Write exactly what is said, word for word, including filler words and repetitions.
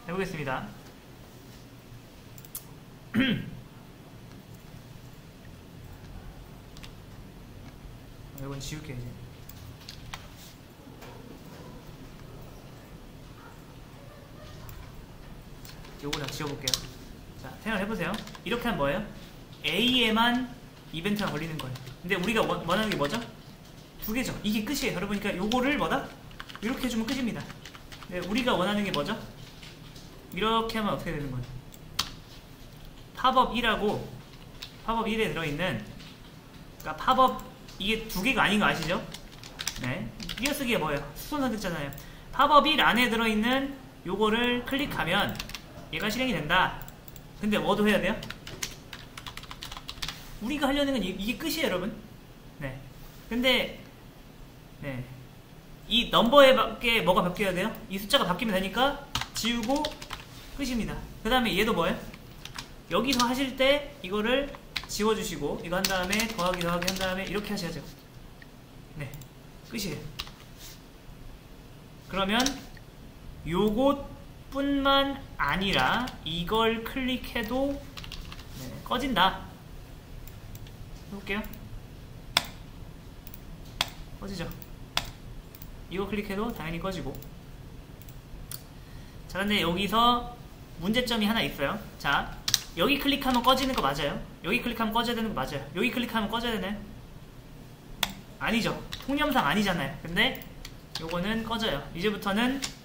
해보겠습니다. 이건 지울게 이제. 요거 다 지워볼게요. 자, 생각을 해보세요. 이렇게 하면 뭐예요? A에만 이벤트가 걸리는 거예요. 근데 우리가 원, 원하는 게 뭐죠? 두 개죠. 이게 끝이에요. 여러분이니까 요거를 뭐다? 이렇게 해주면 끝입니다. 네, 우리가 원하는 게 뭐죠? 이렇게 하면 어떻게 되는 거예요? 팝업 일하고 팝업 일에 들어있는, 그러니까 팝업 이게 두 개가 아닌 거 아시죠? 네, 띄어쓰기가 뭐예요? 수선 선택잖아요. 팝업 일 안에 들어있는 요거를 클릭하면 얘가 실행이 된다. 근데 뭐도 해야 돼요? 우리가 하려는 건 이, 이게 끝이에요, 여러분. 네. 근데 네, 이 넘버에 밖에 뭐가 바뀌어야 돼요? 이 숫자가 바뀌면 되니까 지우고 끝입니다. 그 다음에 얘도 뭐예요? 여기서 하실 때 이거를 지워주시고 이거 한 다음에 더하기 더하기 한 다음에 이렇게 하셔야죠. 네, 끝이에요. 그러면 요것뿐만 아니라 이걸 클릭해도 네, 꺼진다. 해볼게요. 꺼지죠. 이거 클릭해도 당연히 꺼지고. 자, 근데 여기서 문제점이 하나 있어요. 자, 여기 클릭하면 꺼지는 거 맞아요? 여기 클릭하면 꺼져야 되는 거 맞아요? 여기 클릭하면 꺼져야 되나요? 아니죠. 통념상 아니잖아요. 근데 요거는 꺼져요. 이제부터는